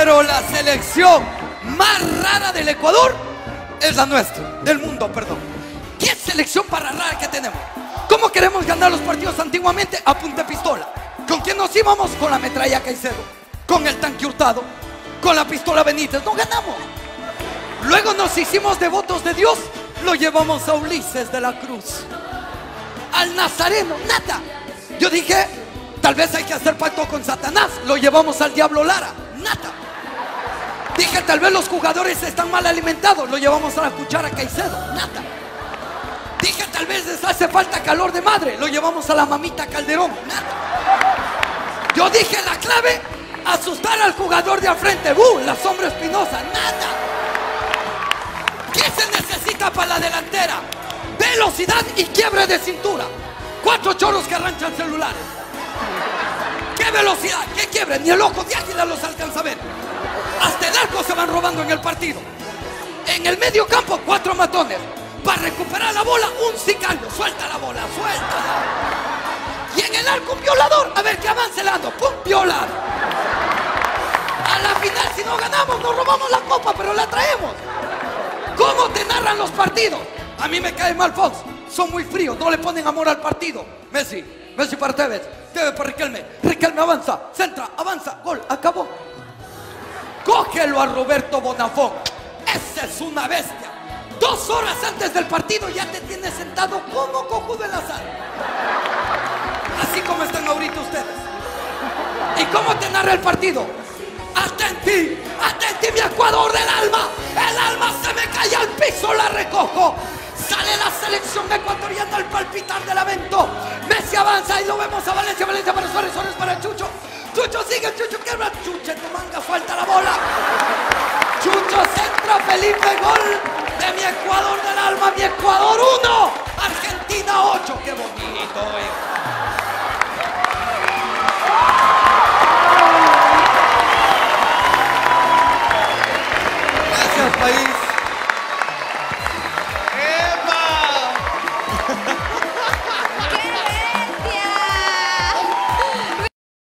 Pero la selección más rara del Ecuador es la nuestra, del mundo, perdón. ¿Qué selección para rara que tenemos? ¿Cómo queremos ganar los partidos antiguamente? A punta de pistola. ¿Con quién nos íbamos? Con la metralla Caicedo, con el tanque Hurtado, con la pistola Benítez. No ganamos. Luego nos hicimos devotos de Dios. Lo llevamos a Ulises de la Cruz, al Nazareno, nada. Yo dije, tal vez hay que hacer pacto con Satanás. Lo llevamos al Diablo Lara, nada. Dije, tal vez los jugadores están mal alimentados. Lo llevamos a la Cuchara Caicedo, nada. Dije, tal vez les hace falta calor de madre. Lo llevamos a la Mamita Calderón, nada. Yo dije, la clave, asustar al jugador de al frente. La Sombra Espinosa, nada. ¿Qué se necesita para la delantera? Velocidad y quiebre de cintura. 4 choros que arranchan celulares. ¿Qué velocidad? ¿Qué quiebre? Ni el ojo de águila los alcanza a ver. Hasta el arco se van robando en el partido. En el medio campo, 4 matones. Para recuperar la bola, un sicario. Suelta la bola, suéltala. Y en el arco, un violador. A ver, que avance el ando. ¡Pum! Violar. A la final, si no ganamos, nos robamos la copa, pero la traemos. ¿Cómo te narran los partidos? A mí me cae mal Fox. Son muy fríos, no le ponen amor al partido. Messi para Tevez, Tevez para Riquelme. Riquelme avanza, centra, avanza, gol, acabó. Cógelo a Roberto Bonafón. Esa es una bestia. 2 horas antes del partido ya te tienes sentado como cojudo en la sala. Así como están ahorita ustedes. ¿Y cómo te narra el partido? Hasta en ti, mi Ecuador del alma. El alma se me cae al piso, la recojo. Sale la selección ecuatoriana al palpitar del evento. Messi avanza y lo vemos a Valencia. Valencia para Suárez, Suárez para Chucho. Chucho sigue, Chucho quiebra. Chucho en tu manga, falta la bola. Chucho centra, Felipe, gol de mi Ecuador del alma, mi Ecuador.